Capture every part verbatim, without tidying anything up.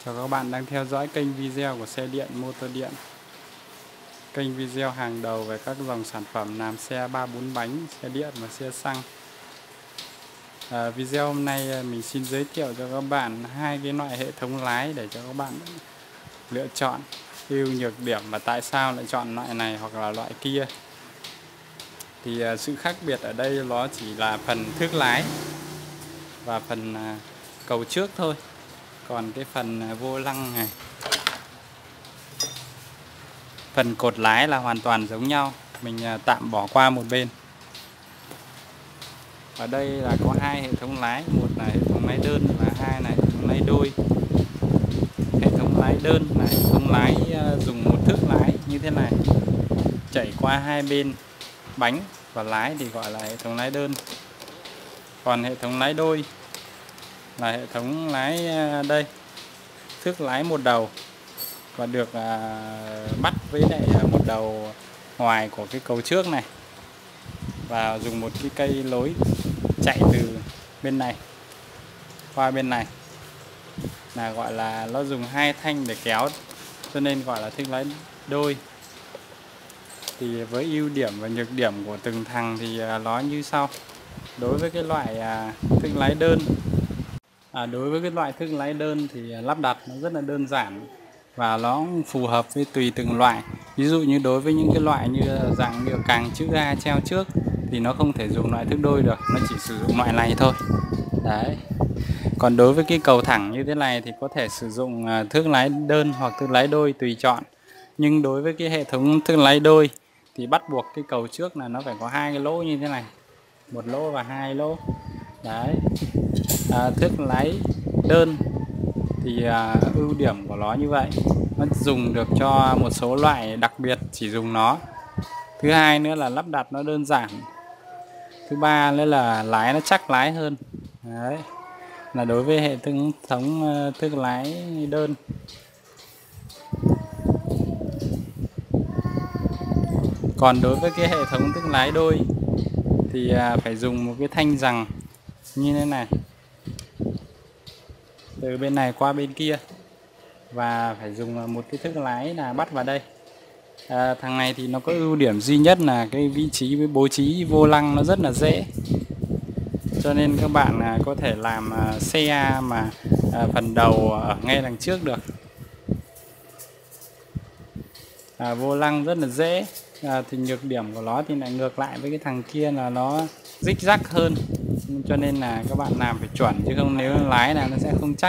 Chào các bạn đang theo dõi kênh video của xe điện Motor Điện. Kênh video hàng đầu về các dòng sản phẩm làm xe ba bốn bánh, xe điện và xe xăng. À, video hôm nay mình xin giới thiệu cho các bạn hai cái loại hệ thống lái để cho các bạn lựa chọn ưu nhược điểm và tại sao lại chọn loại này hoặc là loại kia. Thì à, sự khác biệt ở đây nó chỉ là phần thước lái và phần à, cầu trước thôi. Còn cái phần vô lăng này, phần cột lái là hoàn toàn giống nhau. Mình tạm bỏ qua một bên. Ở đây là có hai hệ thống lái, một là hệ thống lái đơn và hai là hệ thống lái đôi. Hệ thống lái đơn là hệ thống lái dùng một thước lái như thế này, chảy qua hai bên bánh và lái thì gọi là hệ thống lái đơn. Còn hệ thống lái đôi là hệ thống lái đây, thước lái một đầu và được à, bắt với lại một đầu ngoài của cái cầu trước này, và dùng một cái cây lối chạy từ bên này qua bên này, là gọi là nó dùng hai thanh để kéo, cho nên gọi là thước lái đôi. Thì với ưu điểm và nhược điểm của từng thằng thì nó như sau. Đối với cái loại à, thước lái đơn À, đối với cái loại thước lái đơn thì lắp đặt nó rất là đơn giản và nó phù hợp với tùy từng loại. Ví dụ như đối với những cái loại như dạng như càng chữ A treo trước thì nó không thể dùng loại thước đôi được, nó chỉ sử dụng loại này thôi. Đấy. Còn đối với cái cầu thẳng như thế này thì có thể sử dụng thước lái đơn hoặc thước lái đôi tùy chọn. Nhưng đối với cái hệ thống thước lái đôi thì bắt buộc cái cầu trước là nó phải có hai cái lỗ như thế này, một lỗ và hai lỗ. Đấy. À, thước lái đơn thì à, ưu điểm của nó như vậy, nó dùng được cho một số loại đặc biệt chỉ dùng nó. Thứ hai nữa là lắp đặt nó đơn giản. Thứ ba nữa là lái nó chắc lái hơn. Đấy, là đối với hệ thống thống thước lái đơn. Còn đối với cái hệ thống thước lái đôi thì à, phải dùng một cái thanh rằng như thế này, từ bên này qua bên kia, và phải dùng một cái thước lái là bắt vào đây. À, thằng này thì nó có ưu điểm duy nhất là cái vị trí với bố trí vô lăng nó rất là dễ, cho nên các bạn à, có thể làm à, xe mà à, phần đầu ở ngay đằng trước được. À, vô lăng rất là dễ. À, thì nhược điểm của nó thì lại ngược lại với cái thằng kia là nó rích rắc hơn, cho nên là các bạn làm phải chuẩn, chứ không nếu lái là nó sẽ không chắc.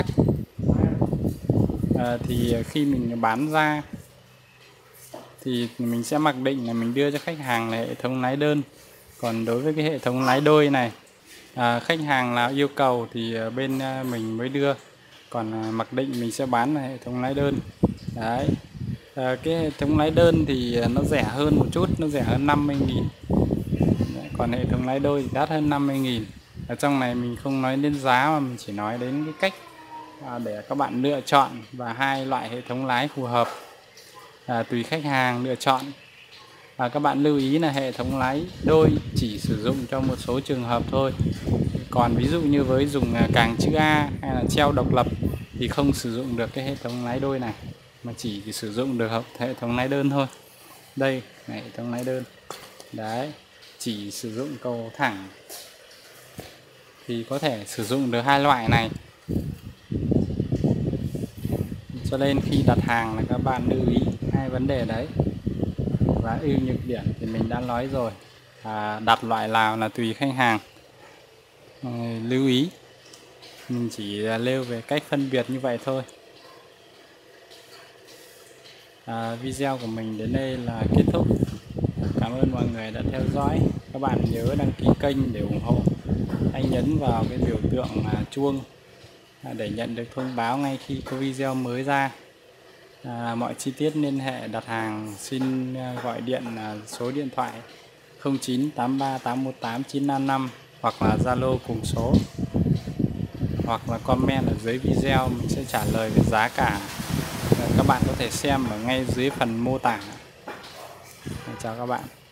À, thì khi mình bán ra thì mình sẽ mặc định là mình đưa cho khách hàng là hệ thống lái đơn. Còn đối với cái hệ thống lái đôi này, à, khách hàng nào yêu cầu thì bên mình mới đưa, còn mặc định mình sẽ bán là hệ thống lái đơn. Đấy. À, cái hệ thống lái đơn thì nó rẻ hơn một chút, nó rẻ hơn năm mươi nghìn. Còn hệ thống lái đôi thì đắt hơn năm mươi nghìn. Ở trong này mình không nói đến giá mà mình chỉ nói đến cái cách à, để các bạn lựa chọn và hai loại hệ thống lái phù hợp, à, tùy khách hàng lựa chọn. Và các bạn lưu ý là hệ thống lái đôi chỉ sử dụng cho một số trường hợp thôi. Còn ví dụ như với dùng càng chữ A hay là treo độc lập thì không sử dụng được cái hệ thống lái đôi này, mà chỉ sử dụng được hệ thống lái đơn thôi. Đây là hệ thống lái đơn. Đấy, chỉ sử dụng cầu thẳng thì có thể sử dụng được hai loại này. Cho nên khi đặt hàng là các bạn lưu ý hai vấn đề đấy. Và ưu nhược điểm thì mình đã nói rồi. À, đặt loại nào là tùy khách hàng. À, lưu ý, mình chỉ nêu về cách phân biệt như vậy thôi. À, video của mình đến đây là kết thúc. Cảm ơn mọi người đã theo dõi. Các bạn nhớ đăng ký kênh để ủng hộ. Hãy nhấn vào cái biểu tượng à, chuông à, để nhận được thông báo ngay khi có video mới ra. À, mọi chi tiết liên hệ đặt hàng xin gọi điện à, số điện thoại không chín tám ba tám một tám chín năm năm hoặc là Zalo cùng số, hoặc là comment ở dưới video, mình sẽ trả lời về giá cả. Các bạn có thể xem ở ngay dưới phần mô tả. Chào các bạn.